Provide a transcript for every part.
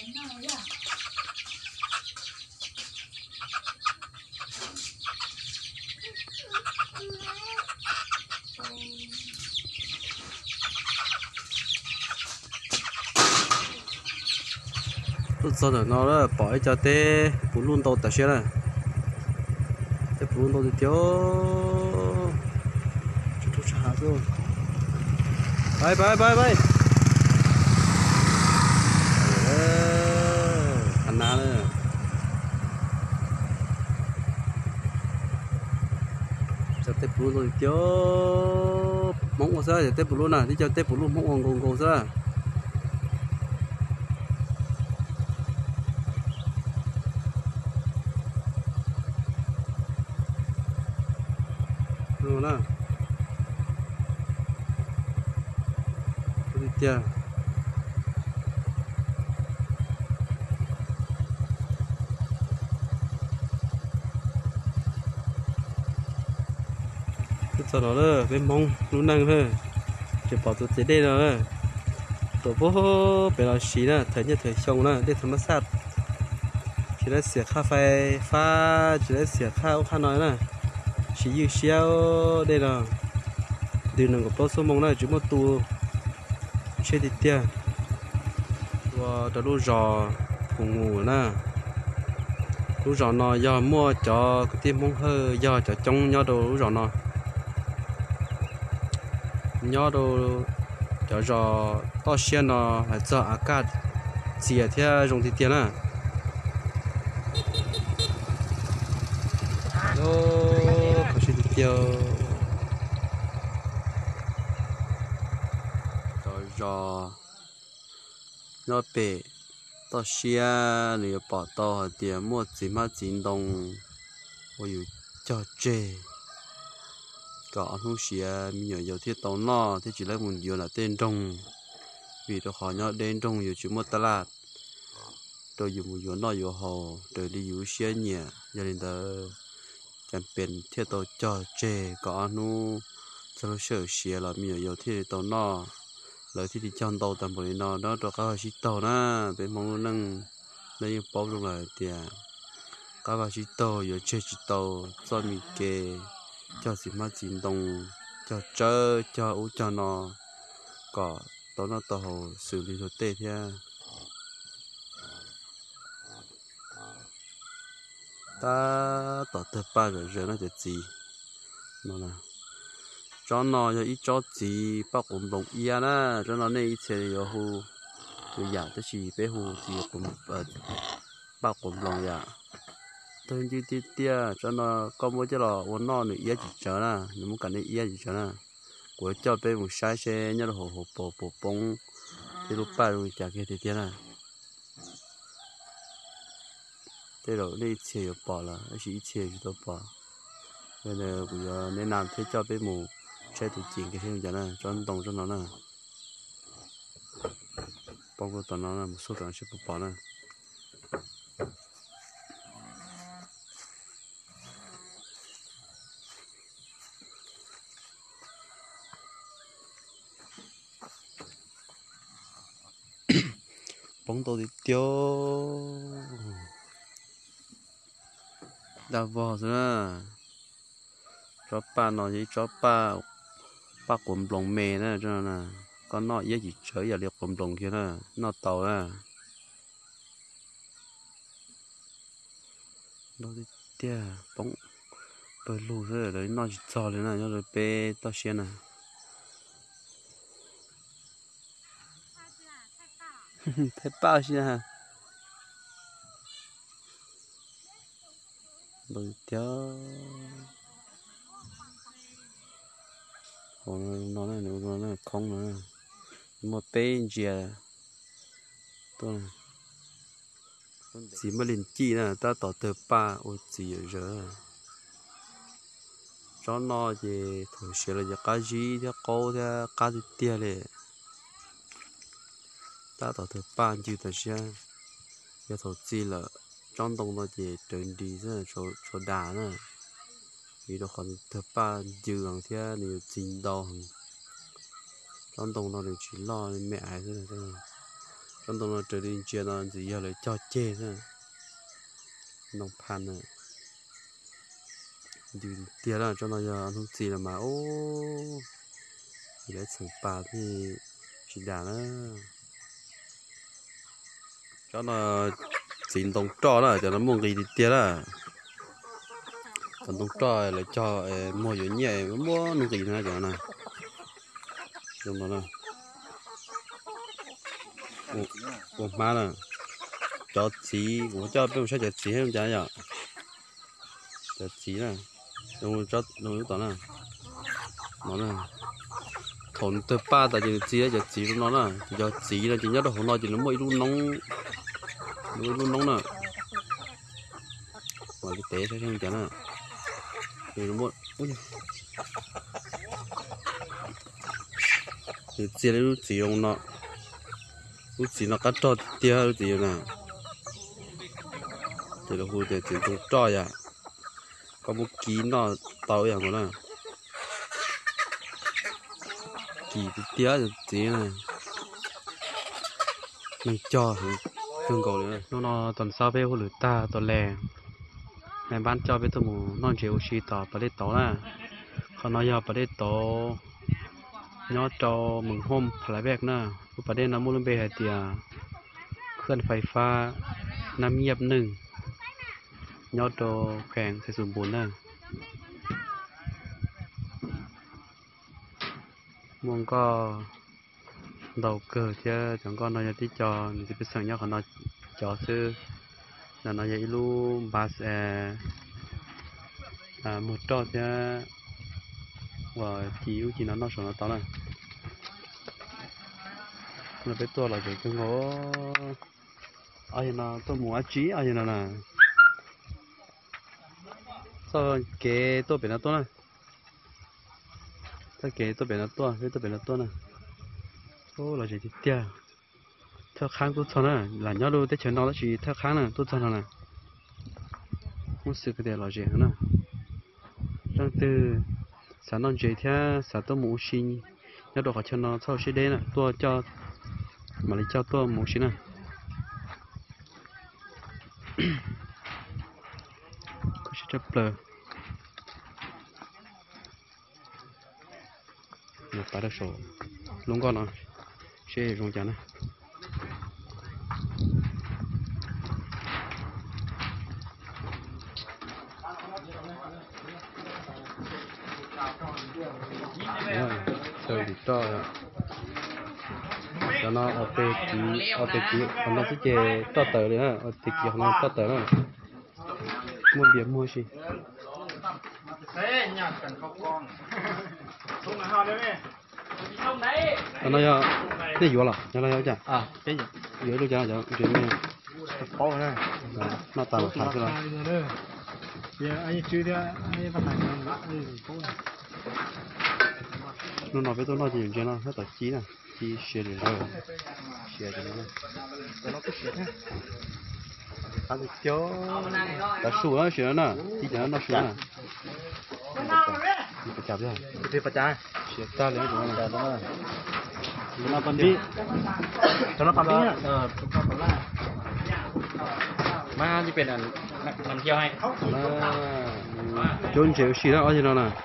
tôi sau đó nó là bỏ cho té bún luôn tàu tại xe này té bún luôn tàu thì thiếu chút chả thôi bay anh nào nữa cho té bún luôn thì thiếu móng của sao để té bún luôn à đi cho té bún luôn móng ngon sao luôn á đi chơi sau đó là bên mông luôn năng thôi chỉ bảo tụi đây rồi tụi bố bé là xí nè thấy như thấy xong nè để thằng sát chỉ là xỉa cà phê pha chỉ là xỉa khao khá nói nè chỉ yêu xéo đây là điều này có bao số mông này chúng một tu chơi đi tiền và đó lúc giờ cùng ngủ nè lúc giờ nó giờ mua cho cái tim mông hơi giờ cho trong nhau đồ lúc giờ nó nhau đồ cho to xe nó hay cho à cả chia theo dùng thì tiền à ô có gì tiêu cho nó bể to xe này bỏ to tiền mua gì mà chính đồng ôi cho chê có không xia nhiều thiết tàu nó thì chỉ là một điều là tên trong vì tôi hỏi nhau đến trong nhiều chữ một tala tôi dùng một điều nó nhiều hồ tôi đi dùng xia nhẹ gia đình tôi chẳngเป็นthiết tàu cho chê có nu cho nó sợ xia là nhiều thiết tàu nó lợi thì đi chọn tàu tầm bồi nó đó có chỉ tàu na bên mong năng lấy bao luôn là tiền có chỉ tàu nhiều chơi chỉ tàu cho mình kê cho gì mà chính đồng cho chơi cho ú cho nó có đó nó tàu xử lý thực tế thế ta tàu thứ ba rồi nóจะgì nó là cho nó cho ít cho gì bắt cũng đồng ý na cho nó này ít chơi rồi hu rồi giả tới chỉ bé hu thì cũng bắt cũng đồng giả tôi chỉ tia cho nó có mỗi cái là uốn non nữa ít chỉ cho na nếu muốn cần đi ít chỉ cho na của cho bé một sai xe nhớ là hồ bộ bông thì lúc ba rồi chả kia thì tia na thế rồi đi chơi bỏ là chỉ chơi thì tôi bỏ bây giờ bây giờ nên làm thế cho bé mù chơi thì chuyện cái thế này cho nó đồng cho nó nè bao gồm tao nó là một số tao sẽ bỏ nè bóng tôi đi tiêu đã vào rồi nè chó ba nó với chó ba cuộn lồng mè nè cho nè con nó với gì chơi giờ liệt cuộn lồng kia nè nó tàu nè nó đi tiêu bóng bơi lù rồi đấy nó chỉ cho lên nè cho rồi bé to xuyên nè thấy bao xí ha bơi tiêu nó này không nữa một bé gì à tôi chỉ mà liền chi nè ta tỏ tờ ba ôi gì rồi cho nó thì thổi xe là cái gì thì câu thì cái gì tiền này ta tỏ tờ ba chịu thật xe giờ thổi gì là trong đồng nó thì trên đi rất là chỗ đá nè vì nó còn tờ ba chịu hàng thế này chính đâu trong đồng nó chỉ lo mẹ ấy thế này trong đó nó trở đi chia nó gì giờ lại cho chê nữa nông pan này dù tiền là cho nó giờ không gì là mà ô để sừng bà thì chỉ đà nó cho nó xin đồng trò đó cho nó mua gì thì tiền là còn đồng trò lại cho mua nhiều nhẹ mua nông gì nữa cho nó trong đó nè ủa má nè cho chỉ cũng cho bên sẽ cho chỉ hay không chả nhở cho chỉ nè đồng cho đồng tao nè nó nè thốn từ ba tại chỉ chỉ cho chỉ luôn nó nè cho chỉ là chỉ nhớ được hôm nay chỉ nó mỗi luôn nóng nè và cái té sẽ không chả nè thì nó mỗi thì chỉ là lúc chỉ luôn nó lúc chỉ nó cắt cho tia lúc chỉ nè thì là hồi để chỉ tung cho ya có một ký nó taoอย่างcủa nó kỳ tía tí này mình cho tương cầu nữa nó tuần sau về hồi ta tuần lè ngày bán cho với tôi một non chịu xì tỏ bà đi tỏ nè còn nó giờ bà đi tỏ nó cho mừng hôm phải việc nè bà đi nó mua lên bề hay tiềเครื่องไฟฟ้าน้ำเงียบหนึ่งยอดโตแข็งใส่สมบูรณ์นะมองก็đầu cờ chứ chẳng con nói tí cho thì biết rằng nhá còn nói cho sư là nói vậy luôn bà sẽ một trò chứ và chỉ nó sống nó to này là biết tôi là cái ngó ai nào tôi muốn trí ai nào nè sao cái tôi bị nó to này sao cái tôi bị nó to cái tôi bị nó to này ô là gì thì tia theo kháng tôi cho nè là nhớ đâu tới chuyện đó chỉ theo kháng nè tôi cho nè muốn xử cái điều là gì nữa đang từ sản non gì theo sản tôi muốn xin nhớ đâu có cho nó sau sẽ đến nè tôi cho mà lấy cho tôi muốn xin nè có sẽ chấp lờ một cái đó sổ luôn con nó sẽ dùng cho nó rồi thì cho nó ở tê chỉ còn nó sẽ chè to tờ nữa ở tê chỉ còn nó to tờ nữa mua biển mua gì nó giờ cái gì vậy nó giờ chả cái gì giữa đôi chả chuyện này khó này nó tao thả cái này giờ anh chưa đi anh bắt thành nó nói với tôi nói gì nó hết tao chí nè chí xịt rồi xịt rồi nó cứ xịt ha ăn được chưa ta sủa nó xịt nè chí cho nó sủa nè phải chặt chứ phải chặt xịt ta lấy rồi nè nó còn đi cho nó còn đi nhá mà đi bên làm theo hay chôn chịu xịt nó gì nó nè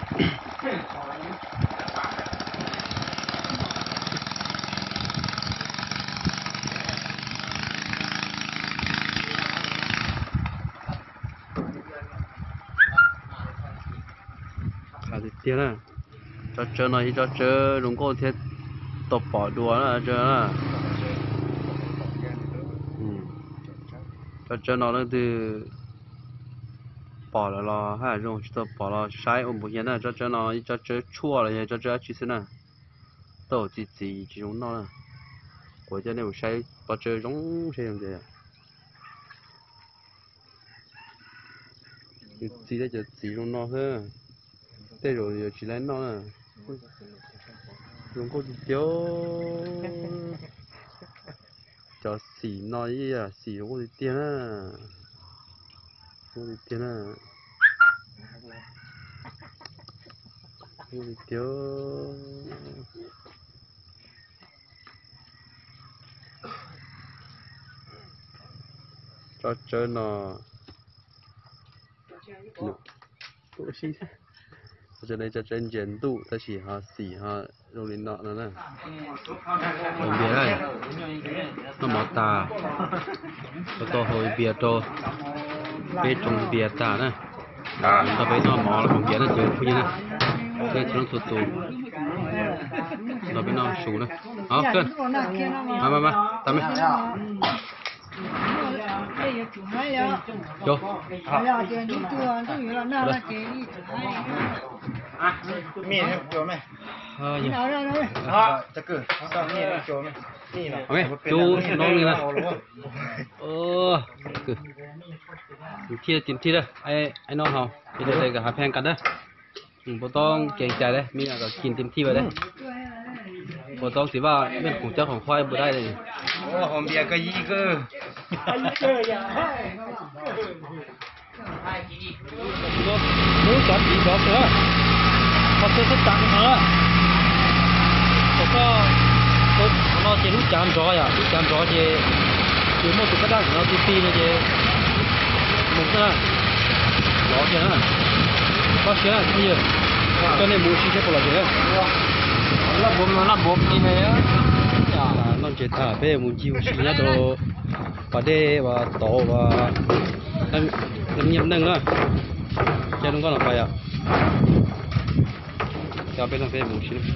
tiền à cho chơi này cho chơi đúng có thể tập bỏ đùa là chơi là cho chơi nó từ bỏ là hay dùng tập bỏ là sai ổn một hiện là cho chơi nó cho chơi chua là cho chơi chỉ xin à tổ chỉ dùng nó là của chơi này sai bỏ chơi giống sai làm gì à chỉ để chỉ dùng nó thôi đây rồi chỉ lấy nó là dùng có gì tiêu cho xỉ nói gì à xỉ có gì tiền à có gì tiền à có gì tiêu cho chơi nó tụ xí cho nên cho trên chiến tụ ta chỉ họ xỉ họ rồi đến nọ nữa nè hồi bia này nó mỏ tà to hồi bia to bê trồng bia tà nè ta bê nó mỏ là trồng bia nó chịu như này cái nó tụt tụt nó bê nó sù nè đó cơn mà tắm đi vô miệng chỗ mày chắc cứ sao miệng chỗ mày ok chú nó như này cứ chia tiền thi đây ai nó hào bây giờ đây cả hai phen cắt đấy bộ tông kẹn chạy đấy mình làกินเต็มที่ไปđấy bộ tông chỉว่าเป็นของเจ้าของควายบ่ได้เลย hòm bia cái gì cơ muốn chọn gì đó nữa có tôi thích tặng nữa có nó chỉ lúc chạm gió à lúc chạm gió chỉ một cái đằng nó tí nó chỉ một cái gió chỉ nữa có chuyện là gì cho nên muốn xin cho là gì nó bom đi này á nó chỉ thả về muốn chịu xin nhá đồ và đê và tổ và làm nhiệm nâng á cho nó có là phải à cho bên nó về muốn xin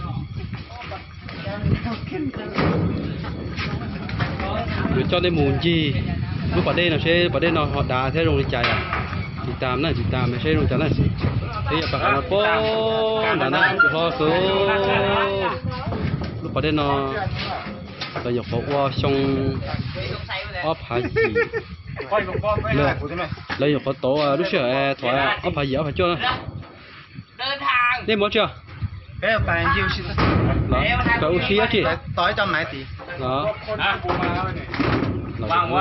rồi cho đây muốn gì lúc ở đây nó họ đá thế rồi chạy à chỉ tạm này mới xây rồi chạy này thế giờ bạn nó có đá này họ số lúc ở đây nó bây giờ có qua xong ốp phải gì lấy có tổ lúc trước thoại ốp phải gì ốp phải chưa đây muốn chưa cái bàn chiêu xin cái uchi á chị tối cho mấy tỷ đó vâng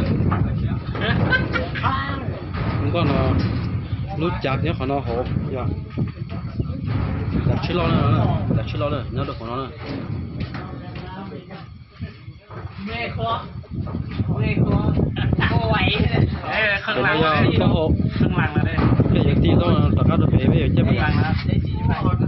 không có nó lúc chặt nhớ khỏi nó hộp dạ đặt chiếc lo nữa nhớ được của nó nữa mê khó cô vậy khăn lăng có hộp khăn lăng là đây cái gì đó là các đồ về bây giờ chứ khăn lăng là